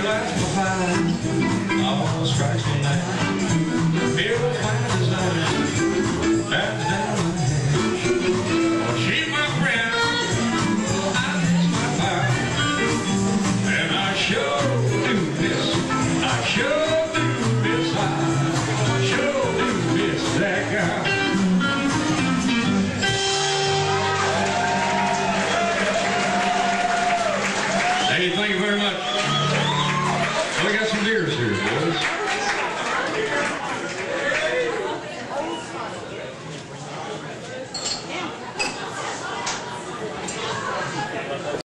lights my fire, all strikes me now. Feel the fire desire, that's down my head. Oh, she's my friend, I miss my pal, and I sure do miss, I sure do miss, I sure do miss that guy. Hey, thank you very much. We got some beers here, boys.